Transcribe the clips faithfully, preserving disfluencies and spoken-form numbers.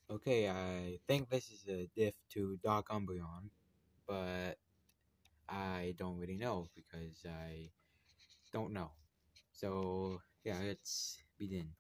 Okay, I think this is a diff to Dark Umbreon, but I don't really know because I don't know. So, yeah, let's begin.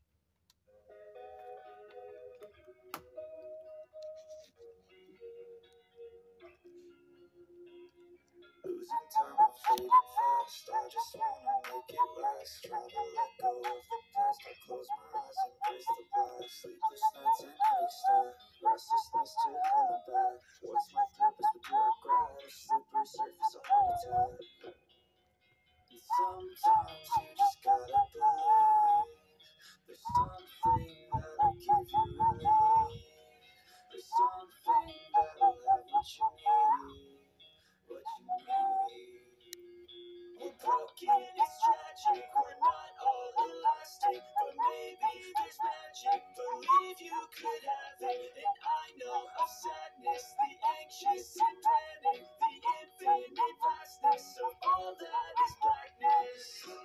Losing time, I'm fading fast. I just wanna make it last. Try to let go of the past. I close my eyes and face the blast. Sleepless nights and headache stack. Restlessness to hell and back. What's my purpose? What do I grab? A slippery surface, a heart attack. And sometimes you just gotta believe. There's something that'll give you relief. There's something that'll have what you need. What you need. We're broken, it's tragic. We're not all elastic, but maybe there's magic. Believe you could have it. And I know of sadness, the anxious and panic, the infinite vastness of all that is blackness.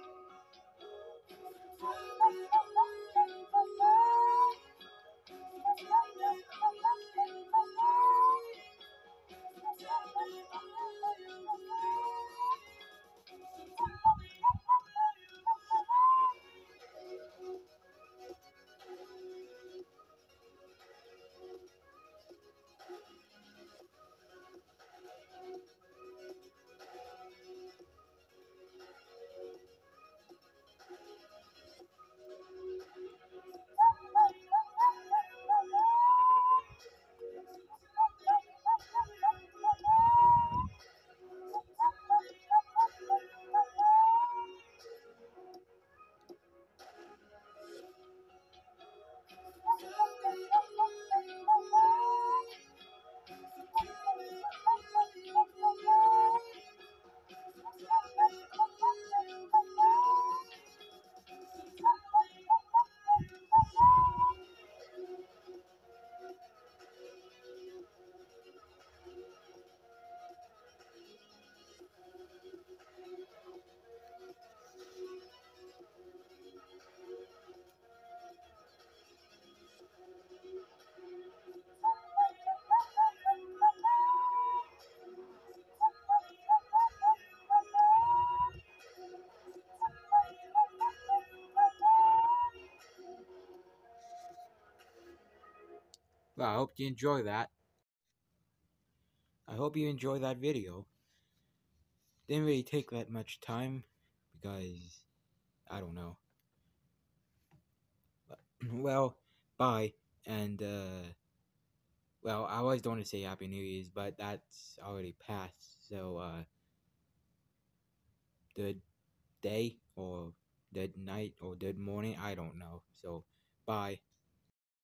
Well, I hope you enjoy that. I hope you enjoy that video. Didn't really take that much time because I don't know. But, well, bye. And, uh, well, I always don't want to say Happy New Year's, but that's already passed. So, uh, good day or good night or good morning. I don't know. So, bye.